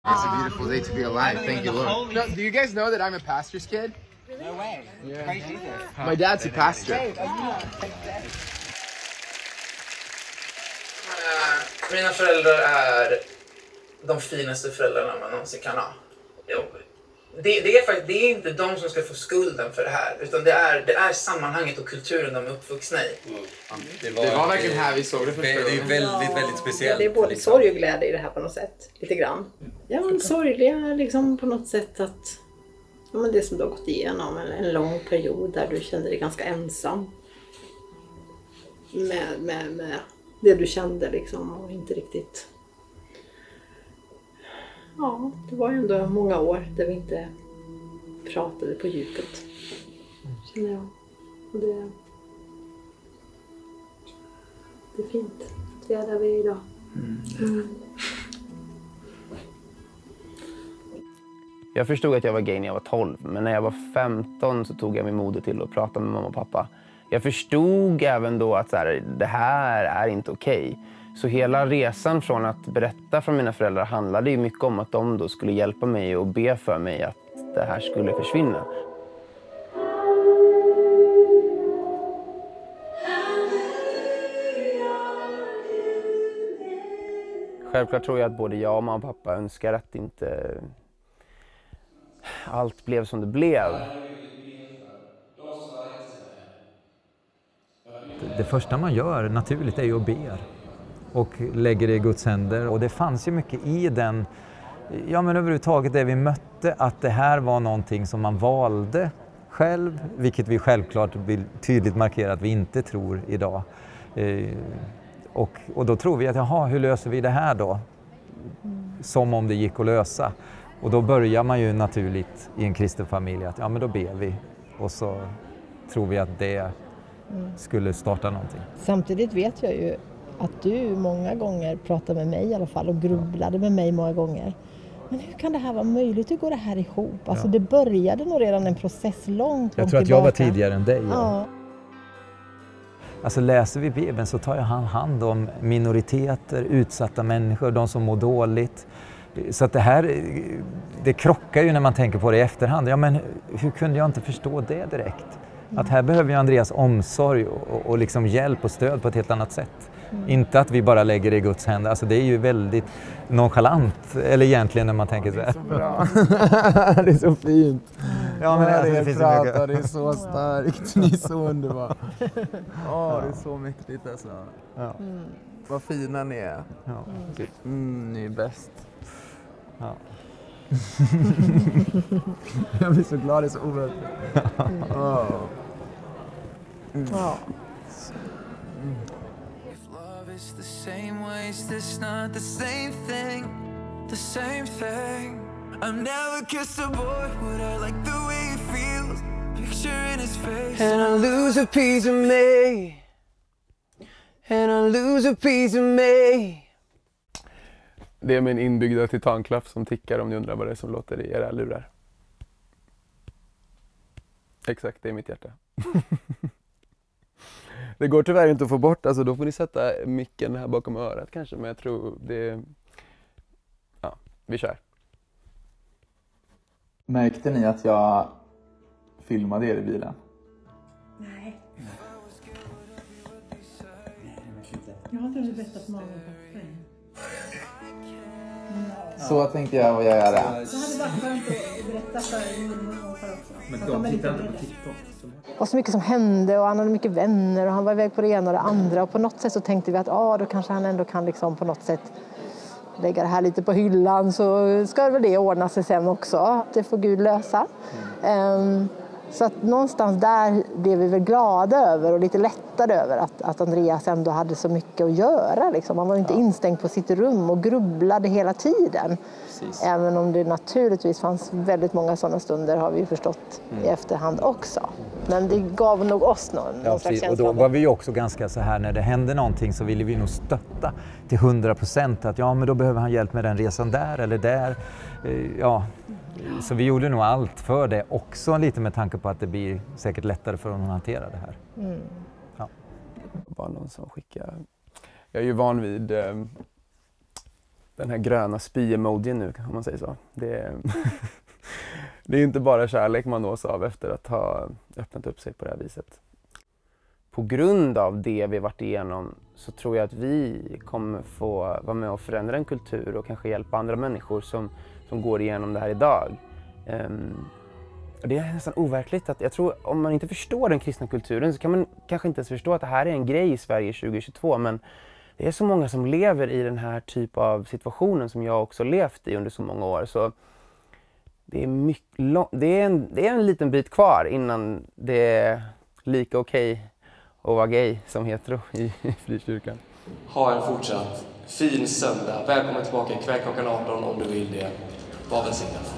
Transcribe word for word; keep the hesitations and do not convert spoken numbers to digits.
It's a beautiful day to be alive. Thank you, Lord. No, do you guys know that I'm a pastor's kid? No way. Yeah. Praise Jesus. My dad's a pastor. Mina föräldrar är de finaste föräldrarna man någonsin kan ha. Det, det, är faktiskt, det är inte de som ska få skulden för det här, utan det är, det är sammanhanget och kulturen de är uppvuxna i. Mm. Det, var, det var verkligen här vi såg det första gången. Det är väldigt, väldigt speciellt. Ja, det är både liksom sorg och glädje i det här på något sätt, lite grann. Ja, men sorgliga liksom på något sätt att ja, men det som du har gått igenom en, en lång period där du kände dig ganska ensam. Med, med, med det du kände liksom och inte riktigt... Ja, det var ändå många år där vi inte pratade på djupet, känner jag. Och det, det är fint att vi är där vi är idag. Mm. Jag förstod att jag var gay när jag var tolv, men när jag var femton så tog jag mig modet till att prata med mamma och pappa. Jag förstod även då att så här, det här är inte okej. Så hela resan från att berätta för mina föräldrar handlade ju mycket om att de då skulle hjälpa mig och be för mig att det här skulle försvinna. Självklart tror jag att både jag och mamma och pappa önskar att inte allt blev som det blev. Det första man gör naturligt är ju att be och lägger det i Guds händer. Och det fanns ju mycket i den, ja men överhuvudtaget det vi mötte, att det här var någonting som man valde själv, vilket vi självklart vill tydligt markera att vi inte tror idag. Eh, och, och då tror vi att, jaha, hur löser vi det här då? Som om det gick att lösa. Och då börjar man ju naturligt i en kristen familj att, ja men då ber vi. Och så tror vi att det skulle starta någonting. Samtidigt vet jag ju att du många gånger pratade med mig i alla fall och grubblade med mig många gånger. Men hur kan det här vara möjligt? Hur går det här ihop? Alltså ja. Det började nog redan en process långt Jag tror att tillbaka. jag var tidigare än dig. Ja. Ja. Alltså läser vi Bibeln så tar han hand om minoriteter, utsatta människor, de som mår dåligt. Så att det här, det krockar ju när man tänker på det i efterhand. Ja men hur kunde jag inte förstå det direkt? Att här behöver ju Andreas omsorg och, och liksom hjälp och stöd på ett helt annat sätt. Mm. Inte att vi bara lägger det i Guds händer. Alltså det är ju väldigt nonchalant, eller egentligen när man tänker så här. Det är så bra. Det är så fint. Ja, men det, det, det finns pratar, det är så starkt. Ni är så underbara. Åh, det är så mäktigt alltså. Ja. Mm. Vad fina ni är. Ja. Mm, ni är bäst. Ja. Jag blir så glad, det är så oväntat. Mm. Oh. Mm. Ja. Mm. It's the same ways, it's not the same thing, the same thing. I've never kissed a boy, would I like the way he feels, picture in his face. And I lose a piece of me, and I lose a piece of me. Det är min inbyggda titanklaff som tickar om ni undrar vad det är som låter i era lurar. Exakt, det är mitt hjärta. Det går tyvärr inte att få bort, alltså då får ni sätta micken här bakom örat kanske, men jag tror det... Ja, vi kör. Märkte ni att jag filmade er i bilen? Nej. Jag har inte berättat för mamma och pappa. Så tänkte jag vad jag göra. Det hade varit skönt att berätta för min morfar också. Men de tittar inte på TikTok. Det var så mycket som hände och han hade mycket vänner och han var iväg på det ena och det andra. Och på något sätt så tänkte vi att ah, då kanske han ändå kan liksom på något sätt lägga det här lite på hyllan, så ska väl det ordna sig sen också. Det får Gud lösa. Mm. Um, så att någonstans där blev vi väl glada över och lite lättade över att, att Andreas ändå hade så mycket att göra. Liksom. Han var inte ja. instängd på sitt rum och grubblade hela tiden. Precis. Även om det naturligtvis fanns väldigt många sådana stunder, har vi förstått mm. i efterhand också. Men det gav nog oss någon, ja, någon slags känsla. Och då var vi också ganska så här, när det hände någonting så ville vi nog stötta till hundra procent att ja, men då behöver han hjälp med den resan där eller där. Ja, så vi gjorde nog allt för det också, lite med tanke på att det blir säkert lättare för honom att hantera det här. Mm. Ja. Bara någon som skickar. Jag är ju van vid eh, den här gröna spy-emojin nu, om man säger så. Det är, det är inte bara kärlek man nås av efter att ha öppnat upp sig på det här viset. På grund av det vi varit igenom så tror jag att vi kommer få vara med och förändra en kultur och kanske hjälpa andra människor som, som går igenom det här idag. Um, och det är nästan overkligt att jag tror om man inte förstår den kristna kulturen så kan man kanske inte ens förstå att det här är en grej i Sverige tjugohundratjugotvå, men det är så många som lever i den här typ av situationen som jag också levt i under så många år. Så det är, mycket lång, det är, en, det är en liten bit kvar innan det är lika okej okay att vara gay som hetero i, i frikyrkan. Ha en fortsatt fin söndag. Välkommen tillbaka ikväll klockan arton om du vill det. Var välsignad.